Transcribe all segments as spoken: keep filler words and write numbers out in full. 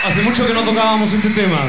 Hace mucho que no tocábamos este tema.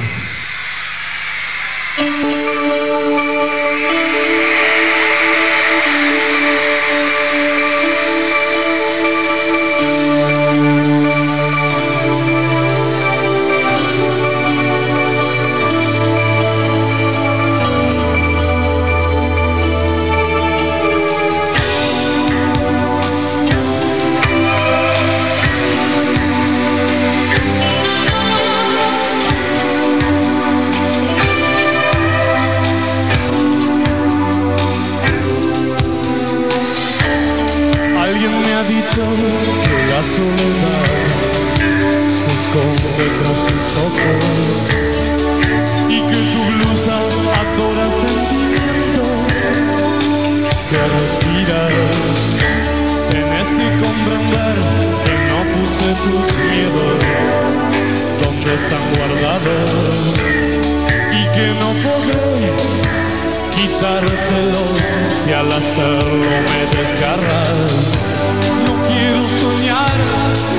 Que la soledad se esconde tras tus ojos y que tu blusa adora sentimientos que respiras. Tienes que comprender que no puse tus miedos donde están guardados y que no podré quitártelos si al hacerlo me desgarras. No quiero soñar